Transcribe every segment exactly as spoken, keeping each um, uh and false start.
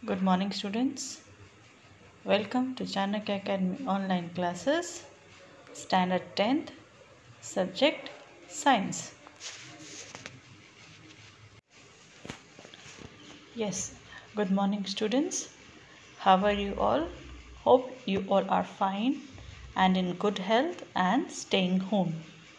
Good morning, students. Welcome to Chanakya Academy online classes, Standard tenth, Subject Science. Yes, good morning, students. How are you all? Hope you all are fine and in good health and staying home.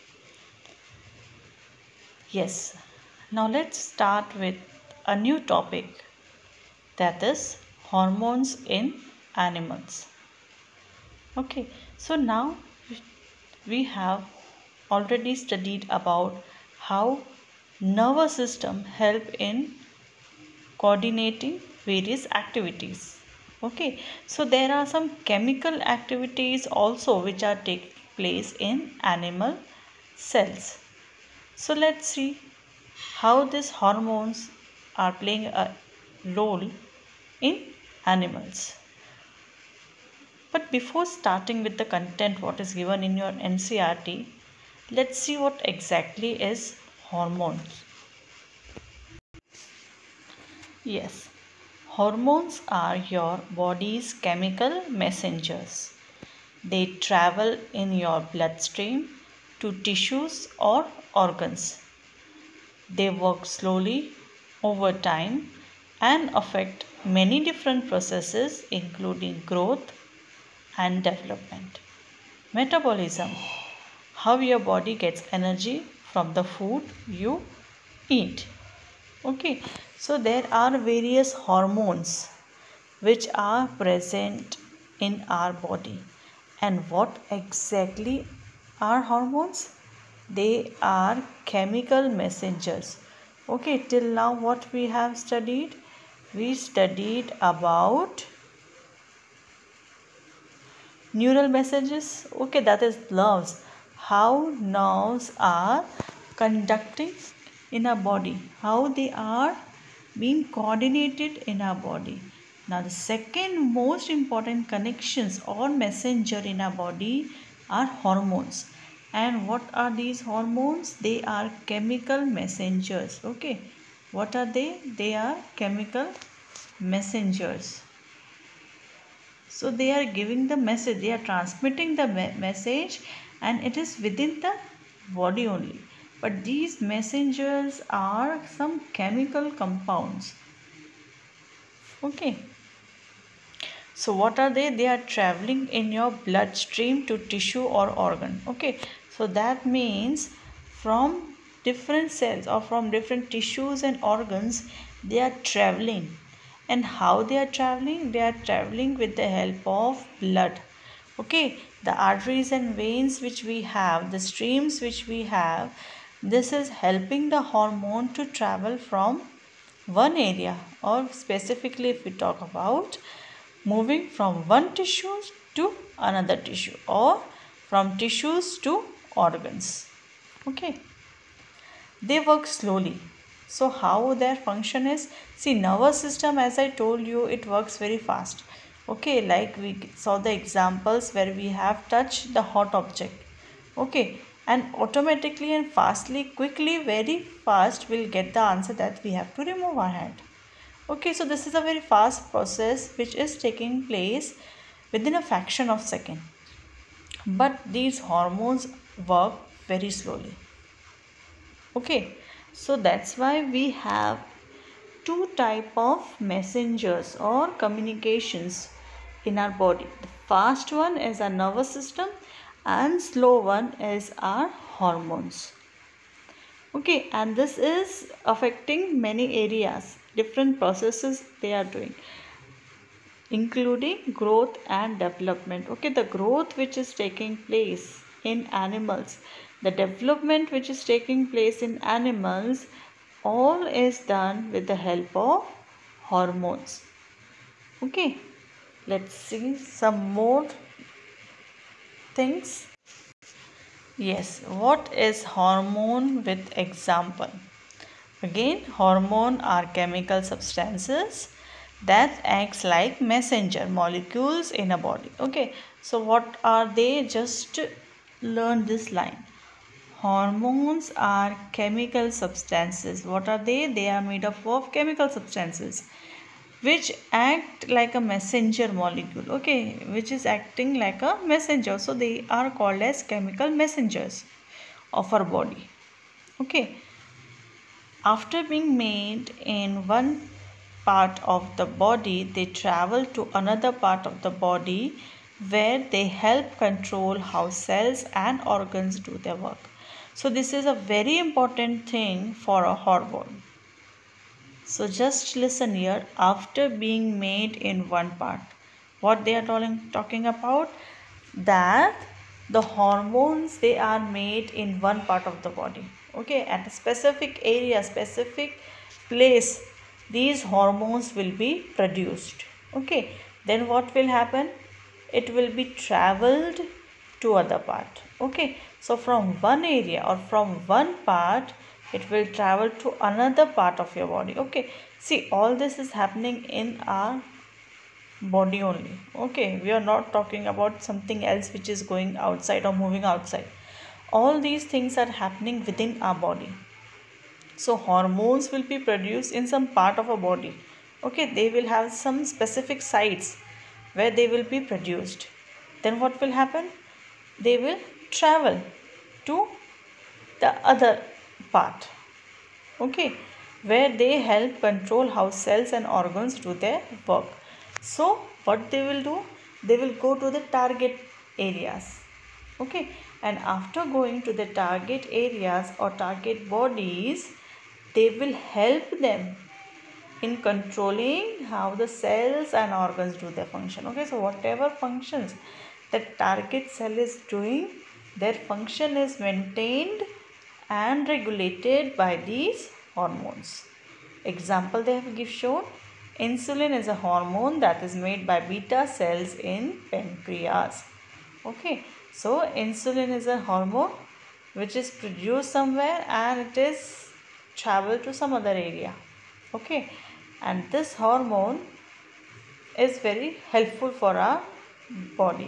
Yes, now let's start with a new topic, that is hormones in animals. Okay, so now we have already studied about how nervous system help in coordinating various activities. Okay, so there are some chemical activities also which are taking place in animal cells. So let's see how these hormones are playing a role in animals. But before starting with the content what is given in your N C E R T, let's see what exactly is hormones. Yes, hormones are your body's chemical messengers. They travel in your bloodstream to tissues or organs. They work slowly over time and affect many different processes including growth and development. Metabolism, how your body gets energy from the food you eat. Okay, so there are various hormones which are present in our body. And what exactly are hormones? They are chemical messengers. Okay, till now what we have studied? We studied about neural messages. Okay, that is nerves. How nerves are conducting in our body, how they are being coordinated in our body. Now the second most important connections or messenger in our body are hormones. And what are these hormones? They are chemical messengers. Okay, what are they? They are chemical messengers. So they are giving the message, they are transmitting the me- message, and it is within the body only. But these messengers are some chemical compounds. Okay. So what are they? They are traveling in your bloodstream to tissue or organ. Okay. So that means from different cells or from different tissues and organs, they are traveling. And how they are traveling? They are traveling with the help of blood. Okay. The arteries and veins which we have, the streams which we have, this is helping the hormone to travel from one area, or specifically if we talk about moving from one tissue to another tissue or from tissues to organs. Okay, they work slowly. So how their function is? See, nervous system, as I told you, it works very fast. Okay, like we saw the examples where we have touched the hot object. Okay, and automatically and fastly, quickly, very fast we'll get the answer that we have to remove our hand. Okay, so this is a very fast process which is taking place within a fraction of second. But these hormones work very slowly. Okay, so that's why we have two type of messengers or communications in our body. The fast one is our nervous system and slow one is our hormones. Okay, and this is affecting many areas, different processes they are doing, including growth and development. Okay, the growth which is taking place in animals, the development which is taking place in animals, all is done with the help of hormones. Okay, let's see some more things. Yes, what is hormone with example? Again, hormone are chemical substances that acts like messenger molecules in a body. Okay, so what are they? Just learn this line. Hormones are chemical substances. What are they? They are made up of chemical substances which act like a messenger molecule, okay, which is acting like a messenger. So they are called as chemical messengers of our body. Okay, after being made in one part of the body, they travel to another part of the body where they help control how cells and organs do their work. So this is a very important thing for a hormone. So just listen here. After being made in one part, what they are talking, talking about, that the hormones, they are made in one part of the body, okay, at a specific area, specific place, these hormones will be produced. Okay, then what will happen? It will be traveled to other part. Okay, so from one area or from one part, it will travel to another part of your body. Okay, see, all this is happening in our body only. Okay, we are not talking about something else which is going outside or moving outside. All these things are happening within our body. So hormones will be produced in some part of our body. Okay, they will have some specific sites where they will be produced. Then what will happen? They will travel to the other part, okay, where they help control how cells and organs do their work. So what they will do? They will go to the target areas. Okay, and after going to the target areas or target bodies, they will help them in controlling how the cells and organs do their function. Okay, so whatever functions the target cell is doing, their function is maintained and regulated by these hormones. Example they have give shown. Insulin is a hormone that is made by beta cells in pancreas. Okay, so insulin is a hormone which is produced somewhere and it is travel to some other area. Okay, and this hormone is very helpful for our body.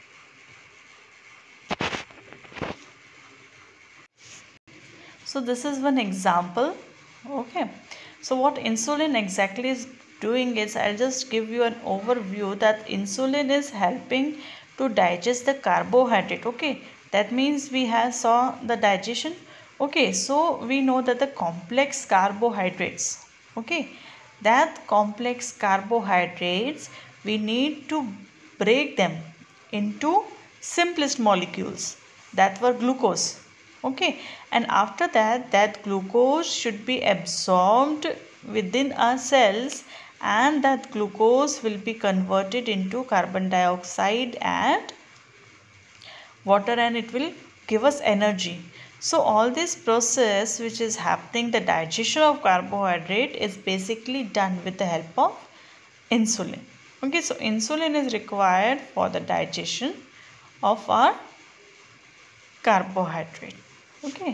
So this is one example. Okay, so what insulin exactly is doing is, I'll just give you an overview that insulin is helping to digest the carbohydrate. Okay, that means we have saw the digestion. Okay, so we know that the complex carbohydrates, okay, that complex carbohydrates, we need to break them into simplest molecules that were glucose. Okay, and after that, that glucose should be absorbed within our cells, and that glucose will be converted into carbon dioxide and water, and it will give us energy. So all this process which is happening, the digestion of carbohydrate, is basically done with the help of insulin. Okay, so insulin is required for the digestion of our carbohydrate. Okay,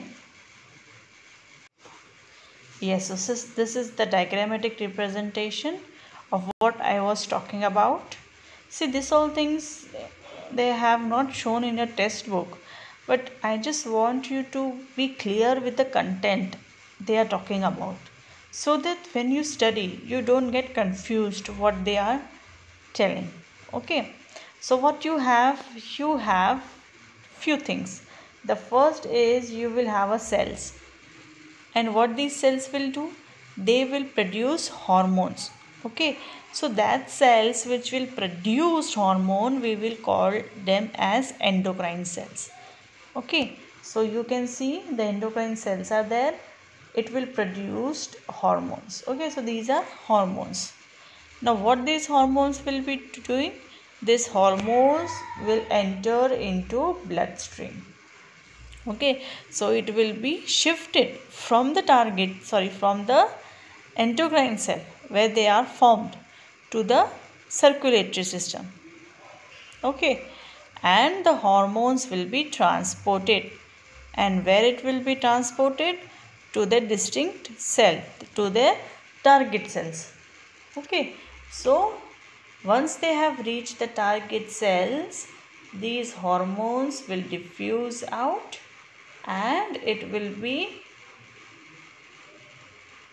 yes, so this is, this is the diagrammatic representation of what I was talking about. See, this all things they have not shown in your textbook, but I just want you to be clear with the content they are talking about, so that when you study you don't get confused what they are telling. Okay, so what you have, you have few things. The first is you will have a cells, and what these cells will do, they will produce hormones. Okay, so that cells which will produce hormone, we will call them as endocrine cells. Okay, so you can see the endocrine cells are there, it will produce hormones. Okay, so these are hormones. Now what these hormones will be doing, these hormones will enter into bloodstream. Okay, so it will be shifted from the target, sorry, from the endocrine cell where they are formed to the circulatory system. Okay, and the hormones will be transported, and where it will be transported, to the distinct cell, to their target cells. Okay, so once they have reached the target cells, these hormones will diffuse out and it will be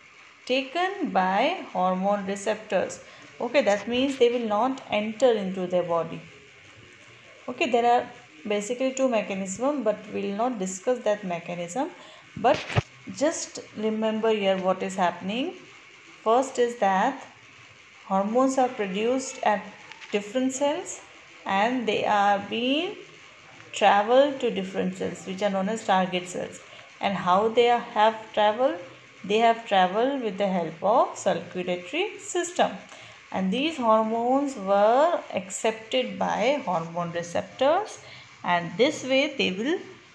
taken by hormone receptors. Okay, that means they will not enter into their body. Okay, there are basically two mechanisms, but we will not discuss that mechanism. But just remember here what is happening. First is that hormones are produced at different cells and they are being traveled to different cells which are known as target cells. And how they are, have traveled? They have traveled with the help of circulatory system. And these hormones were accepted by hormone receptors, and this way they will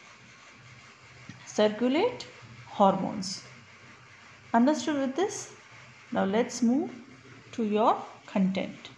circulate hormones. Understood with this? Now let's move to your content.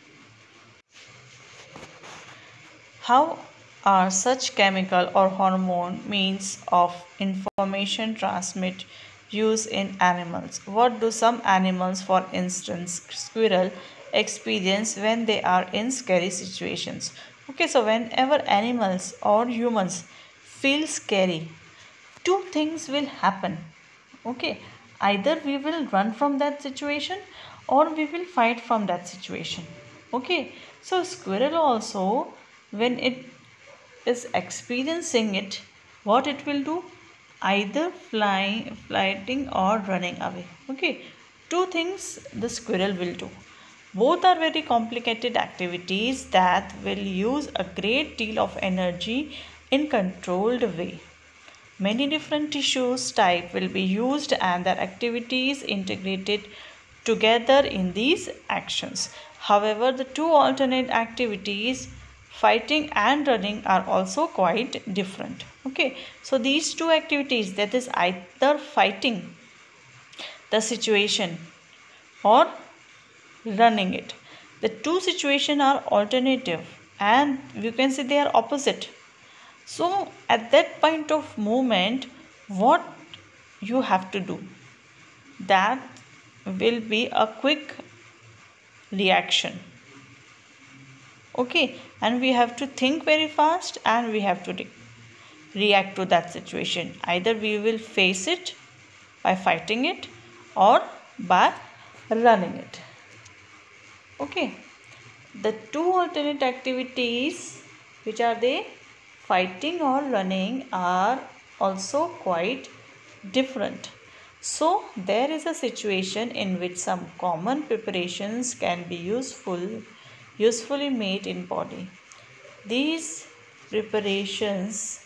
How are such chemical or hormone means of information transmit use in animals? What do some animals, for instance squirrel, experience when they are in scary situations? Okay, so whenever animals or humans feel scary, two things will happen. Okay, either we will run from that situation or we will fight from that situation. Okay, so squirrel also, when it is experiencing it, what it will do? Either flying, flighting or running away. Okay, two things the squirrel will do. Both are very complicated activities that will use a great deal of energy in controlled way. Many different tissues type will be used and their activities integrated together in these actions. However, the two alternate activities, fighting and running, are also quite different. Okay, so these two activities, that is either fighting the situation or running it, the two situations are alternative and you can say they are opposite. So at that point of moment, what you have to do, that will be a quick reaction. Okay, and we have to think very fast and we have to re- react to that situation. Either we will face it by fighting it or by running it. Okay, the two alternate activities, which are they, fighting or running, are also quite different. So there is a situation in which some common preparations can be useful usefully made in body. These preparations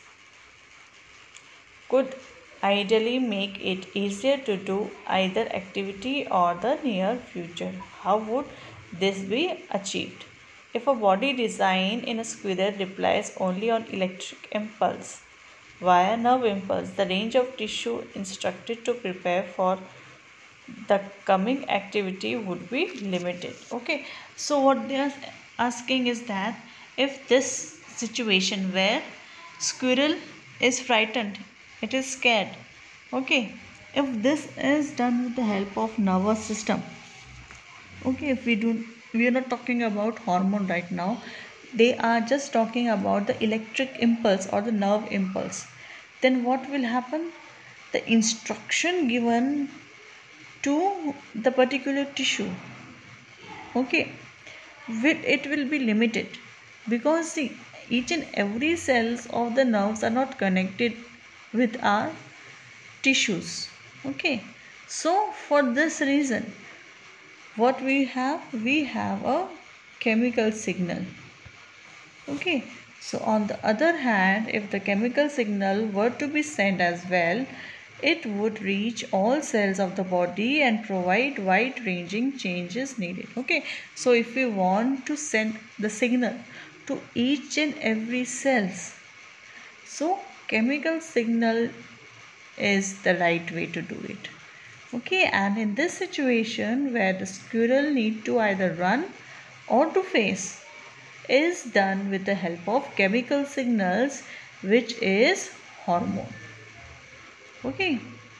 could ideally make it easier to do either activity or the near future. How would this be achieved? If a body design in a squirrel relies only on electric impulse via nerve impulse, the range of tissue instructed to prepare for the coming activity would be limited. Okay, so what they are asking is that if this situation where squirrel is frightened, it is scared. Okay, if this is done with the help of nervous system, okay, if we do, we are not talking about hormone right now, they are just talking about the electric impulse or the nerve impulse, then what will happen? The instruction given to the particular tissue, okay, it will be limited, because see, each and every cells of the nerves are not connected with our tissues. Okay, so for this reason, what we have, we have a chemical signal. Okay, so on the other hand, if the chemical signal were to be sent as well, it would reach all cells of the body and provide wide-ranging changes needed. Okay, so if we want to send the signal to each and every cells, so chemical signal is the right way to do it. Okay, and in this situation where the squirrel need to either run or to face, is done with the help of chemical signals, which is hormone. Okay,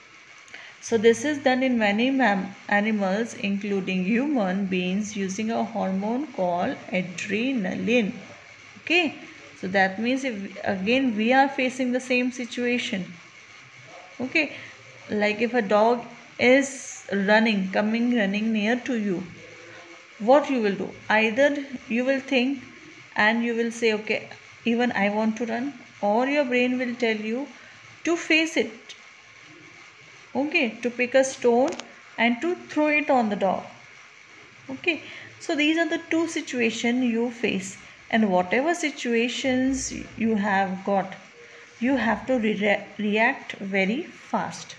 so this is done in many animals including human beings using a hormone called adrenaline. Okay, so that means if again we are facing the same situation. Okay, like if a dog is running, coming running near to you, what you will do? Either you will think and you will say, okay, even I want to run, or your brain will tell you to face it, okay, to pick a stone and to throw it on the dog. Okay, so these are the two situations you face, and whatever situations you have got, you have to re- react very fast.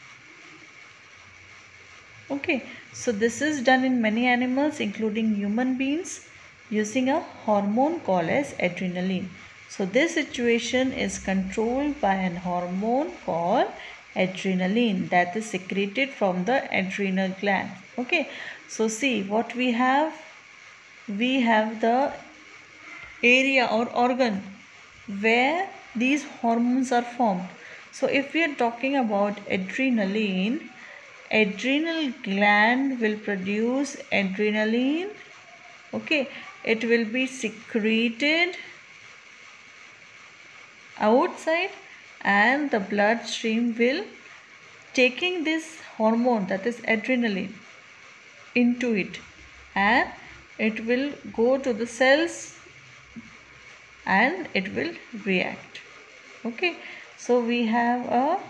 Okay, so this is done in many animals including human beings using a hormone called as adrenaline. So this situation is controlled by an hormone called adrenaline that is secreted from the adrenal gland. Okay, so see what we have. We have the area or organ where these hormones are formed. So if we are talking about adrenaline, adrenal gland will produce adrenaline. Okay, it will be secreted outside, and the bloodstream will taking this hormone, that is adrenaline, into it, and it will go to the cells and it will react. Okay, so we have a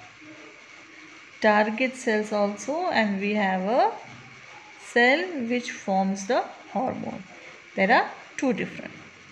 target cells also, and we have a cell which forms the hormone. There are two different.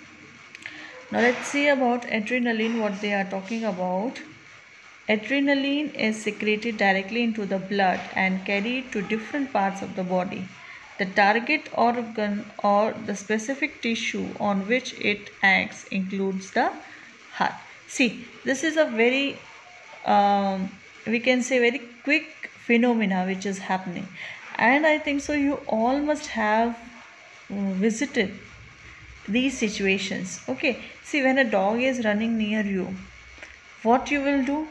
Now let's see about adrenaline, what they are talking about. Adrenaline is secreted directly into the blood and carried to different parts of the body. The target organ or the specific tissue on which it acts includes the heart. See, this is a very, um, we can say very quick phenomena which is happening. And I think so you all must have visited these situations. Okay, see, when a dog is running near you, what you will do?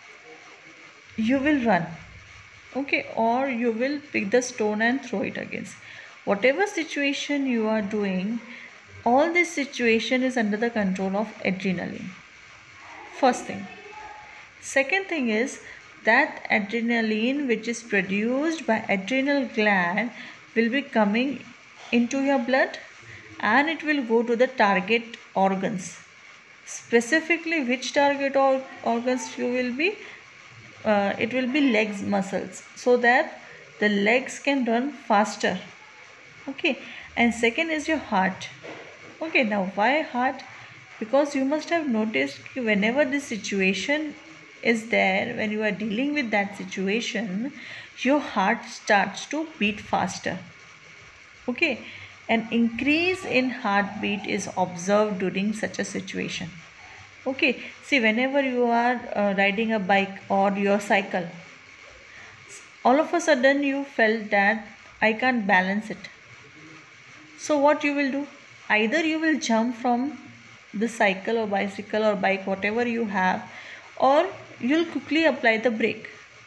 You will run, okay, or you will pick the stone and throw it against. Whatever situation you are doing, all this situation is under the control of adrenaline. First thing. Second thing is that adrenaline which is produced by adrenal gland will be coming into your blood, and it will go to the target organs. Specifically which target or organs you will be? Uh, it will be legs muscles, so that the legs can run faster. Okay, and second is your heart. Okay, now why heart? Because you must have noticed whenever this situation is there, when you are dealing with that situation, your heart starts to beat faster. Okay, an increase in heartbeat is observed during such a situation. Okay, see, whenever you are uh, riding a bike or your cycle, all of a sudden you felt that I can't balance it. So what you will do? Either you will jump from the cycle or bicycle or bike, whatever you have, or you'll quickly apply the brake.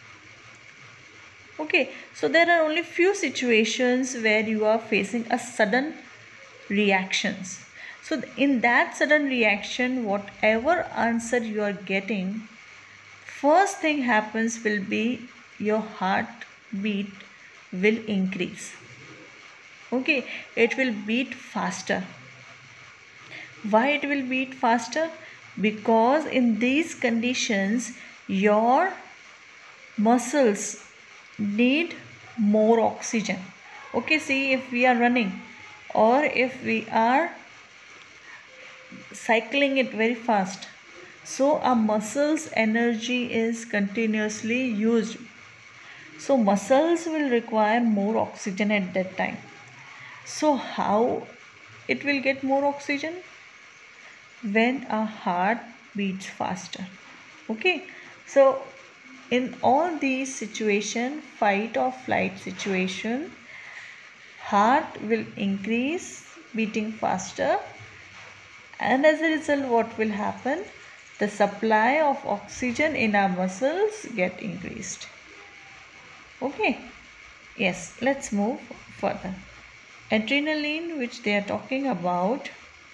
Okay, so there are only few situations where you are facing a sudden reactions. So in that sudden reaction, whatever answer you are getting, first thing happens will be your heartbeat will increase. Okay, it will beat faster. Why it will beat faster? Because in these conditions, your muscles need more oxygen. Okay, see, if we are running or if we are cycling it very fast, so our muscles energy is continuously used, so muscles will require more oxygen at that time. So how it will get more oxygen? When our heart beats faster. Okay, so in all these situation, fight or flight situation, heart will increase beating faster, and as a result what will happen? The supply of oxygen in our muscles get increased. Okay, yes, let's move further. Adrenaline, which they are talking about,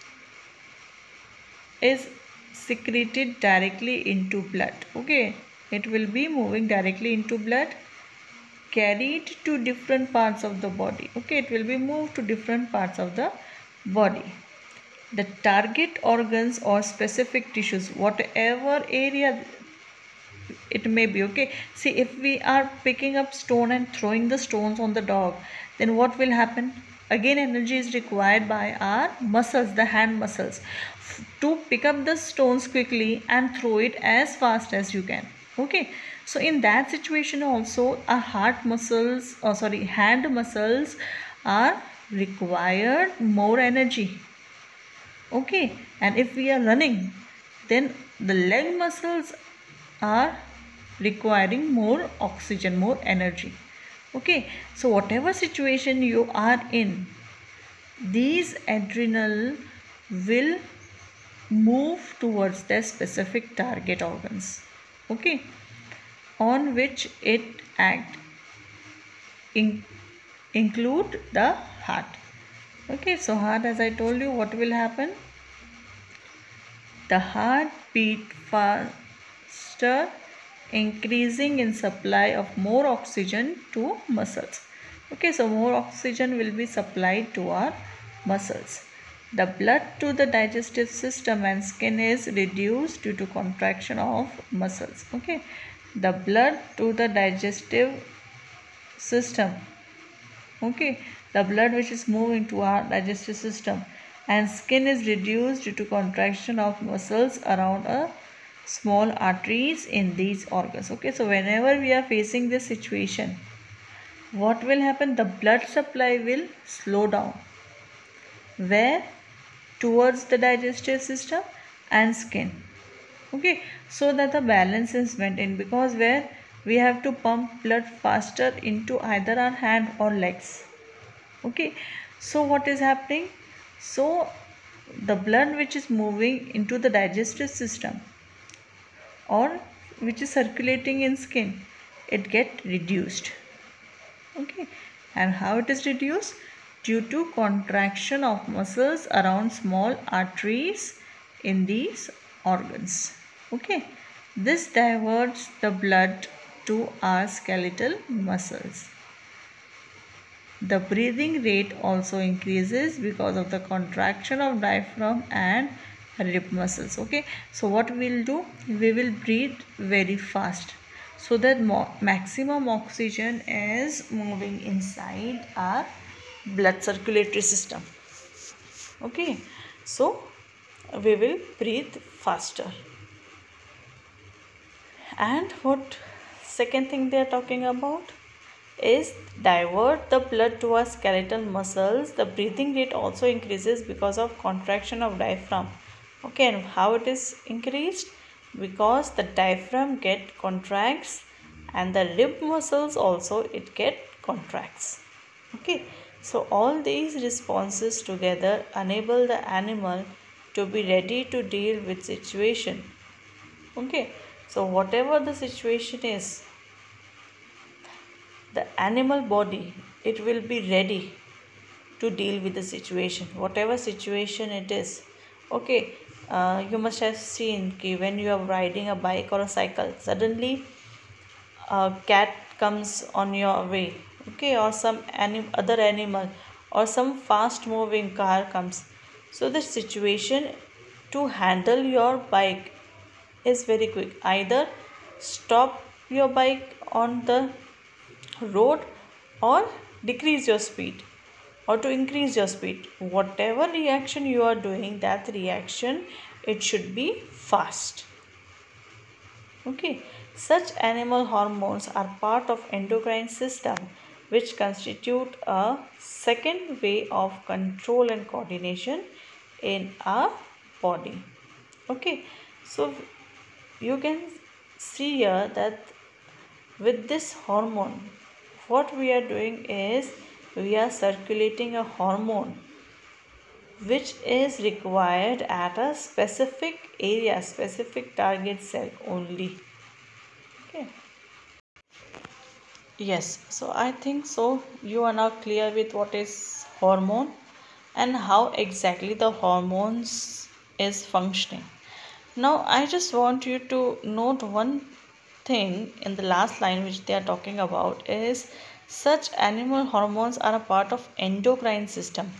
is secreted directly into blood. Okay, it will be moving directly into blood, carried to different parts of the body. Okay, it will be moved to different parts of the body. The target organs or specific tissues, whatever area it may be. Okay, see, if we are picking up stone and throwing the stones on the dog, then what will happen? Again, energy is required by our muscles, the hand muscles, to pick up the stones quickly and throw it as fast as you can. Okay, so in that situation also, our heart muscles, or sorry, hand muscles are required more energy. Okay, and if we are running, then the leg muscles are requiring more oxygen, more energy. Okay, so whatever situation you are in, these adrenal will move towards their specific target organs, okay, on which it act, in, include the heart. Okay, so heart, as I told you, what will happen? The heart beat faster, increasing in supply of more oxygen to muscles. Okay, so more oxygen will be supplied to our muscles. The blood to the digestive system and skin is reduced due to contraction of muscles. Okay, the blood to the digestive system, okay, the blood which is moving to our digestive system and skin is reduced due to contraction of muscles around a small arteries in these organs. Okay, so whenever we are facing this situation, what will happen? The blood supply will slow down. Where? Towards the digestive system and skin. Okay, so that the balance is maintained, because where we have to pump blood faster into either our hand or legs. Okay, so what is happening? So the blood which is moving into the digestive system or which is circulating in skin, it get reduced. Okay, and how it is reduced? Due to contraction of muscles around small arteries in these organs. Okay, this diverts the blood to our skeletal muscles. The breathing rate also increases because of the contraction of diaphragm and rib muscles. Okay, so what we will do? We will breathe very fast so that maximum oxygen is moving inside our blood circulatory system. Okay, so we will breathe faster. And what second thing they are talking about is divert the blood to our skeletal muscles. The breathing rate also increases because of contraction of diaphragm. Okay, and how it is increased? Because the diaphragm get contracts and the rib muscles also it get contracts. Okay, so all these responses together enable the animal to be ready to deal with situation. Okay, so whatever the situation is, the animal body, it will be ready to deal with the situation, whatever situation it is. Okay, uh, you must have seen ki when you are riding a bike or a cycle, suddenly a cat comes on your way, okay, or some anim- other animal or some fast moving car comes. So the situation to handle your bike is very quick. Either stop your bike on the road or decrease your speed or to increase your speed. Whatever reaction you are doing, that reaction it should be fast. Okay, such animal hormones are part of endocrine system which constitute a second way of control and coordination in our body. Okay, so you can see here that with this hormone, what we are doing is we are circulating a hormone which is required at a specific area, specific target cell only. Okay. Yes, so I think so you are now clear with what is hormone and how exactly the hormones is functioning. Now I just want you to note one thing in the last line which they are talking about is such animal hormones are a part of endocrine system,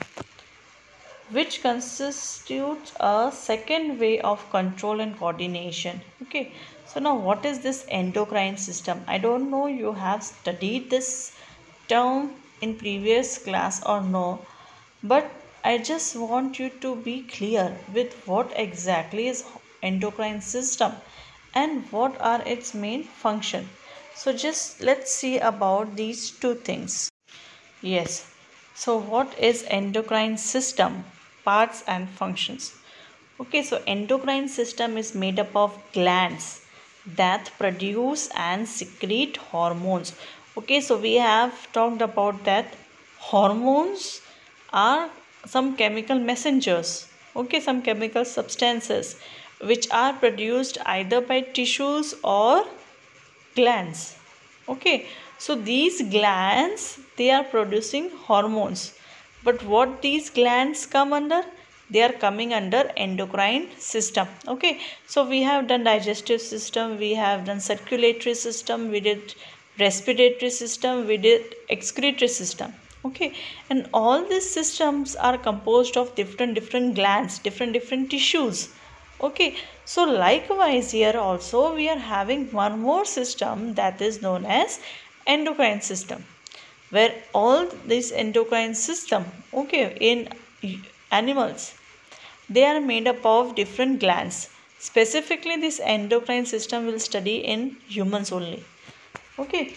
which constitutes a second way of control and coordination. Okay, so now what is this endocrine system? I don't know you have studied this term in previous class or no, but I just want you to be clear with what exactly is endocrine system and what are its main function. So just let's see about these two things. Yes. So what is endocrine system? Parts and functions. Okay, so endocrine system is made up of glands that produce and secrete hormones. Okay, so we have talked about that hormones are some chemical messengers. Okay, some chemical substances which are produced either by tissues or glands. Okay, so these glands, they are producing hormones, but what these glands come under? They are coming under endocrine system. Okay, so we have done digestive system, we have done circulatory system, we did respiratory system, we did excretory system. Okay, and all these systems are composed of different different glands, different different tissues. Okay, so likewise here also we are having one more system that is known as endocrine system, where all this endocrine system, okay, in animals, they are made up of different glands. Specifically this endocrine system will study in humans only. Okay,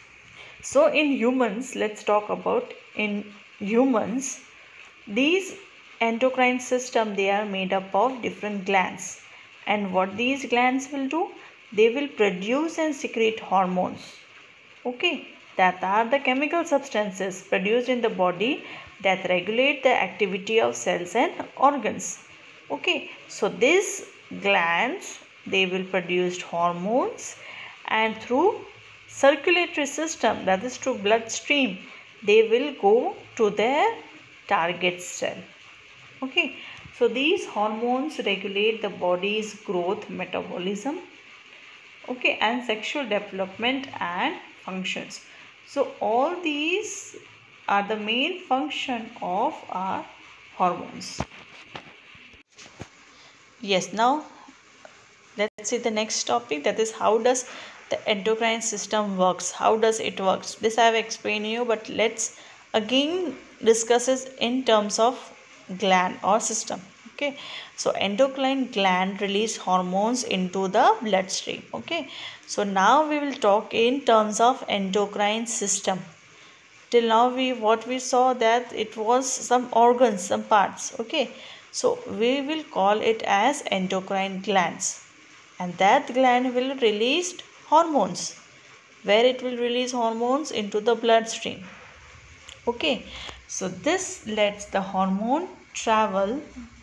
so in humans, let's talk about in humans, these endocrine system, they are made up of different glands, and what these glands will do, they will produce and secrete hormones. Okay, that are the chemical substances produced in the body that regulate the activity of cells and organs. Okay, so these glands, they will produce hormones, and through circulatory system, that is through bloodstream, they will go to their target cell. Okay, so these hormones regulate the body's growth, metabolism, okay, and sexual development and functions. So all these are the main function of our hormones. Yes, now let's see the next topic, that is how does the endocrine system works. How does it works? This I have explained you, but let's again discuss it in terms of gland or system. Okay, so endocrine gland release hormones into the bloodstream. Okay, so now we will talk in terms of endocrine system. Till now we what we saw that it was some organs, some parts. Okay, so we will call it as endocrine glands, and that gland will release hormones, where it will release hormones into the bloodstream. Okay, so this lets the hormone travel.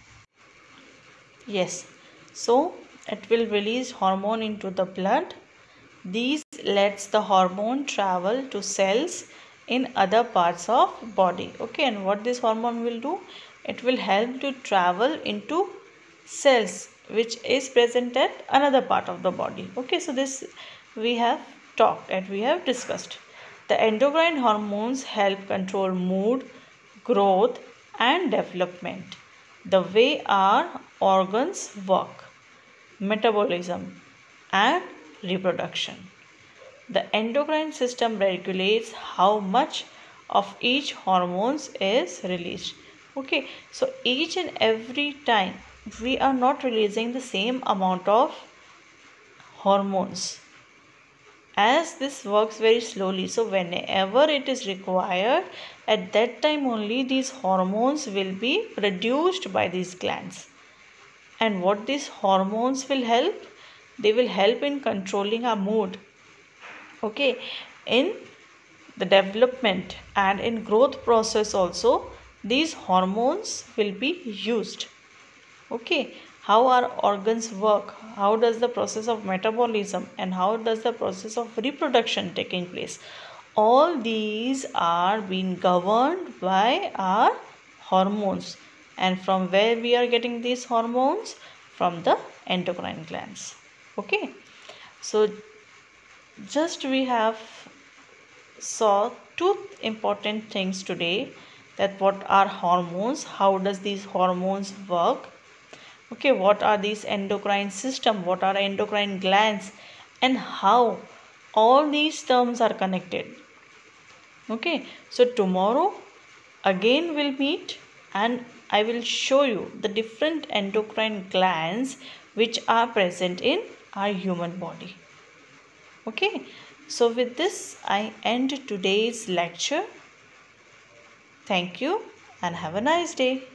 Yes, so it will release hormone into the blood. These lets the hormone travel to cells in other parts of body. Okay, and what this hormone will do, it will help to travel into cells which is present at another part of the body. Okay, so this we have talked and we have discussed. The endocrine hormones help control mood, growth and development, the way our organs work, metabolism and reproduction. The endocrine system regulates how much of each hormones is released. Okay, so each and every time we are not releasing the same amount of hormones, as this works very slowly. So whenever it is required, at that time only these hormones will be produced by these glands. And what these hormones will help? They will help in controlling our mood. Okay, in the development and in growth process also, these hormones will be used. Okay, how our organs work, how does the process of metabolism and how does the process of reproduction taking place, all these are being governed by our hormones. And from where we are getting these hormones? From the endocrine glands. Okay, so just we have saw two important things today, that what are hormones, how does these hormones work, okay, what are these endocrine system, what are endocrine glands, and how all these terms are connected. Okay, so tomorrow again we'll meet and I will show you the different endocrine glands which are present in our human body. Okay, so with this I end today's lecture. Thank you and have a nice day.